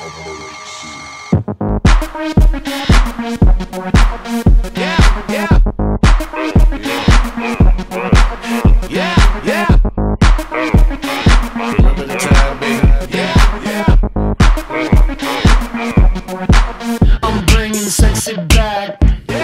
I'm bringing sexy back.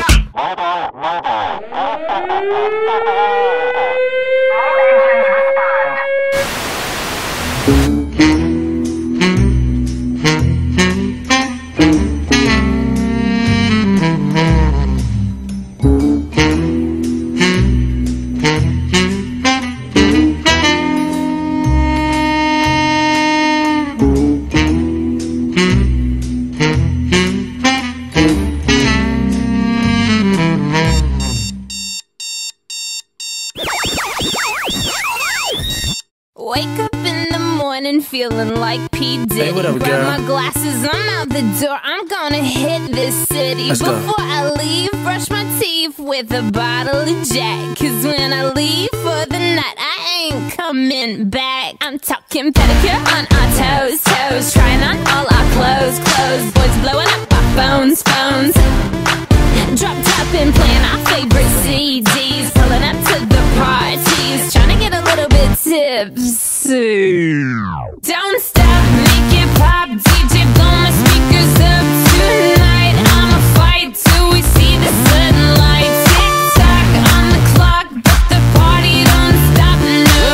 Wake up in the morning feeling like P. Diddy. Hey, what up, Grab girl? my glasses, I'm out the door. I'm gonna hit this city. Let's go. Before I leave, brush my teeth with a bottle of Jack. Cause when I leave for the night, I ain't coming back. I'm talking pedicure on our toes, toes. Trying on all our clothes, clothes. Boys blowing up our phones, phones. Drop top and playing our favorite CDs. Pulling up to the parties, trying to get a little bit tipsy. Don't stop, make it pop, DJ blow my speakers up tonight. I'ma fight till we see the sunlight. Tick tock on the clock, but the party don't stop. No,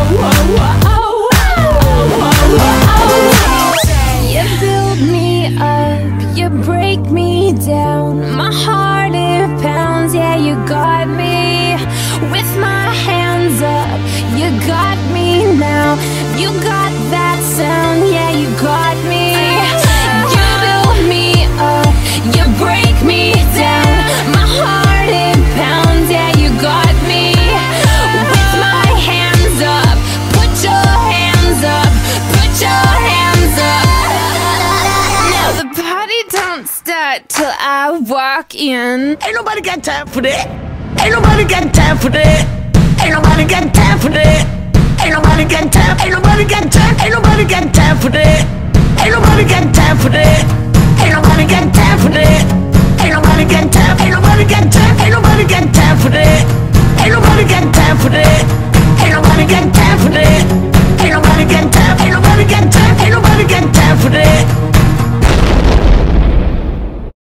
you build me up, you break me down. My heart it pounds, yeah, you got me. With my hands up, you got me now. You got that sound, yeah, you got me. You build me up, you break me down. My heart it pounds, yeah, you got me. With my hands up, put your hands up, put your hands up. Now the party don't start till I walk in. Ain't nobody got time for that. Ain't nobody got time for that. Ain't nobody got time for that. Ain't nobody got time. Ain't nobody got time. Ain't nobody got time for that. Ain't nobody got time for that. Ain't nobody got time for that.